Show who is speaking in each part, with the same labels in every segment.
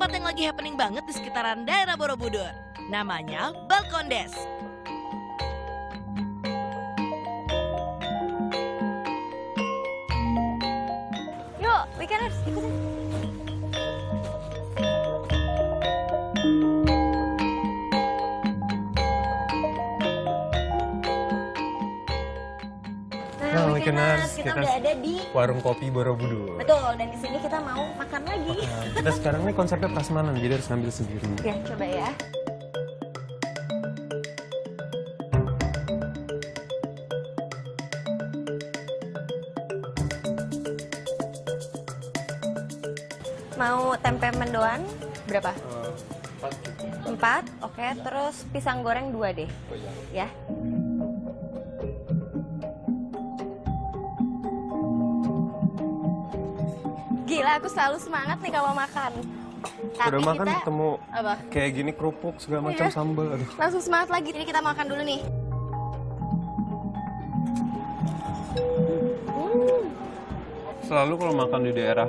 Speaker 1: tempat yang lagi happening banget di sekitaran daerah Borobudur. Namanya Balkondes.
Speaker 2: Yuk, Weekenders, ikutin. Nah, Weekenders, kita udah ada di
Speaker 3: warung kopi Borobudur.
Speaker 2: Betul, dan di sini kita mau makan lagi.
Speaker 3: Kita sekarang nih konsepnya prasmanan, jadi harus ngambil sendiri.
Speaker 2: Ya, coba ya. Mau tempe mendoan berapa? 4, oke. Terus pisang goreng 2 deh. Ya. Gila, aku selalu semangat nih kalau makan. Tapi
Speaker 3: Udah makan
Speaker 2: kita
Speaker 3: ketemu
Speaker 2: apa?
Speaker 3: kayak gini kerupuk segala macam
Speaker 2: Iya.
Speaker 3: sambal. Aduh.
Speaker 2: Langsung semangat lagi. Ini kita makan dulu nih.
Speaker 3: Selalu kalau makan di daerah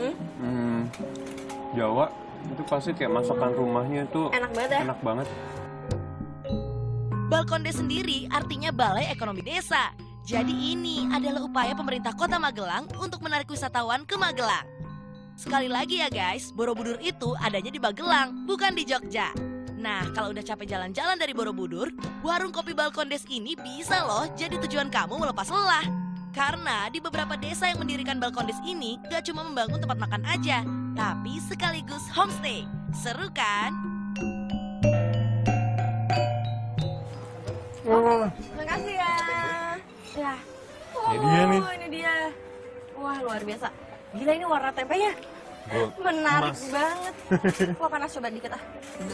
Speaker 3: Jawa itu pasti kayak masakan rumahnya itu
Speaker 2: Enak banget ya?
Speaker 3: enak banget.
Speaker 1: Balkondes sendiri artinya Balai Ekonomi Desa. Jadi ini adalah upaya pemerintah Kota Magelang untuk menarik wisatawan ke Magelang. Sekali lagi ya guys, Borobudur itu adanya di Magelang, bukan di Jogja. Nah, kalau udah capek jalan-jalan dari Borobudur, warung kopi Balkondes ini bisa loh jadi tujuan kamu melepas lelah. Karena di beberapa desa yang mendirikan Balkondes ini gak cuma membangun tempat makan aja, tapi sekaligus homestay. Seru kan?
Speaker 2: Makasih ya. Ya.
Speaker 3: Ini dia nih.
Speaker 2: Ini dia. Wah, luar biasa. Gila, ini warna tempenya
Speaker 3: Gold.
Speaker 2: menarik
Speaker 3: Emas.
Speaker 2: banget. Wah, panas, coba dikit ah.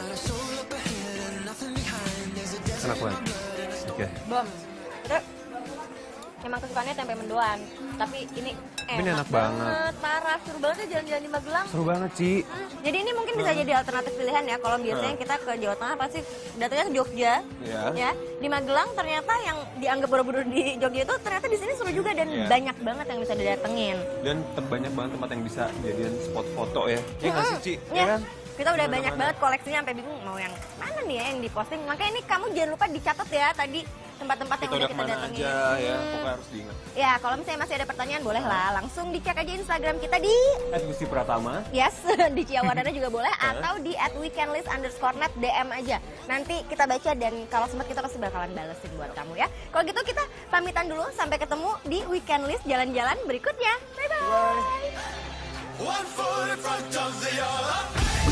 Speaker 3: Enak banget. Oke.
Speaker 2: Bom. Terus, emang kesukaannya tempe mendoan. Tapi ini
Speaker 3: Ini enak banget.
Speaker 2: Parah, seru banget ya jalan-jalan di Magelang.
Speaker 3: Seru banget, Ci.
Speaker 2: Jadi ini mungkin bisa jadi alternatif pilihan ya. Kalau biasanya kita ke Jawa Tengah pasti datangnya ke Jogja.
Speaker 3: Ya.
Speaker 2: Ya, di Magelang ternyata yang dianggap Borobudur di Jogja itu ternyata di sini seru juga dan
Speaker 3: Iya.
Speaker 2: banyak banget yang bisa didatengin.
Speaker 3: Dan banyak banget tempat yang bisa jadian spot foto ya. Iya nggak sih, Ci?
Speaker 2: Ya,
Speaker 3: kan?
Speaker 2: kita udah
Speaker 3: Mana-mana.
Speaker 2: banyak banget koleksinya sampai bingung mau yang mana nih ya yang diposting. Makanya ini kamu jangan lupa dicatat ya tadi tempat-tempat yang
Speaker 3: Kita
Speaker 2: udah
Speaker 3: udah
Speaker 2: kita
Speaker 3: kemana
Speaker 2: datengin.
Speaker 3: aja ya, pokoknya harus diingat.
Speaker 2: Ya, kalau misalnya masih ada pertanyaan boleh lah langsung dicek aja Instagram kita di
Speaker 3: Gusti Pratama.
Speaker 2: yes di Ciawadana juga boleh atau di @weekendlist_net DM aja. Nanti kita baca dan kalau sempat kita pasti bakalan balesin buat kamu ya. Kalau gitu kita pamitan dulu sampai ketemu di Weekend List jalan-jalan berikutnya. Bye bye.
Speaker 4: One foot in front of the other.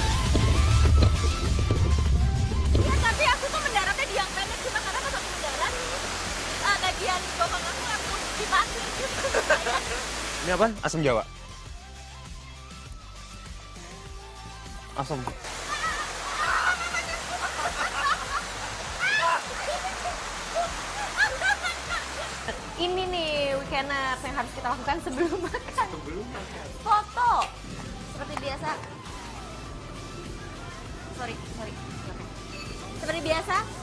Speaker 2: Ya tapi aku tuh mendaratnya di yang pendek cuma karena pas aku mendarat bagian bokong aku langsung dipakai gitu.
Speaker 3: Ini apa? Asam Jawa. Asam.
Speaker 2: Ini nih Weekenders yang harus kita lakukan sebelum makan. Foto. Seperti biasa. Sorry. Seperti biasa,